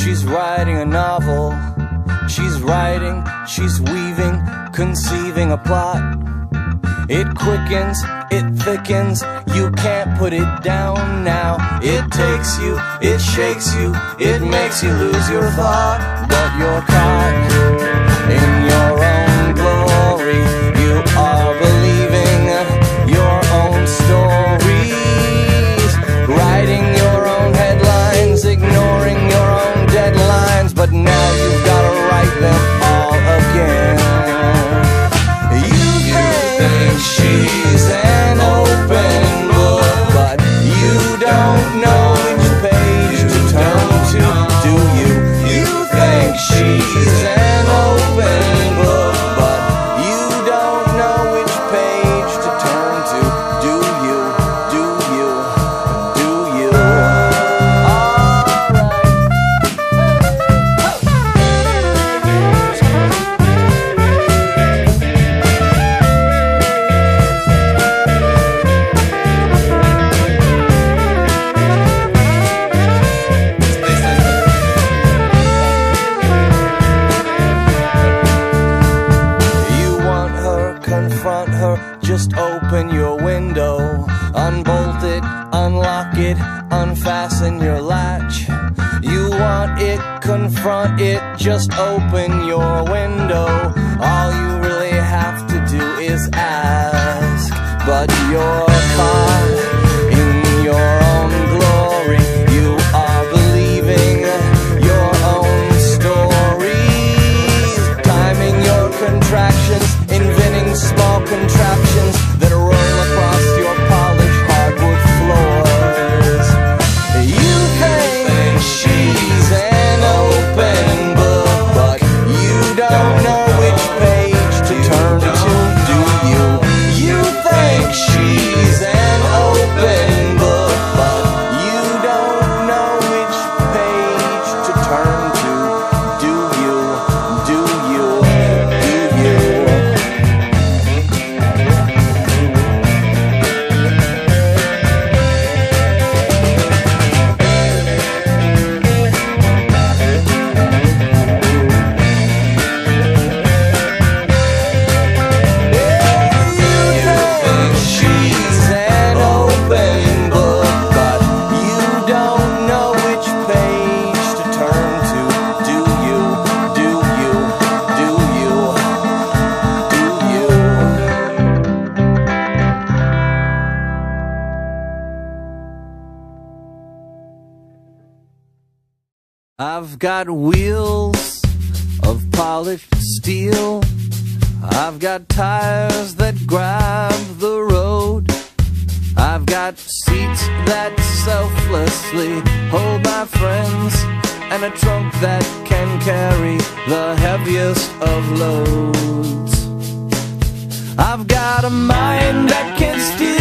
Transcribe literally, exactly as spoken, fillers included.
She's writing a novel. She's writing, she's weaving, conceiving a plot. It quickens, it thickens, you can't put it down now. It takes you, it shakes you, it makes you lose your thought. But you're caught in your own glory. You are believing your own stories, writing your own headlines, ignoring your own deadlines. But now you've gotta write them all again. She's an open book, but you don't know which page to turn to, do you? You think she's an open book, but you don't know which page to turn to, do you? Do you? Do you? Confront her, just open your window, unbolt it, unlock it, unfasten your latch. You want it, confront it, just open your window. All you really have to do is ask. But you're caught in your own glory. You are believing your own stories, timing your contractions, inventing small contraptions that roll across your polished hardwood floors. You think she's an open book, but you don't know which page to turn to, do you? You think she's an open book, but you don't know which page to turn to, do you? Do you? Do you? I've got wheels of polished steel. I've got tires that grab the road. I've got seats that selflessly hold my friends, and a trunk that can carry the heaviest of loads. I've got a mind that can steal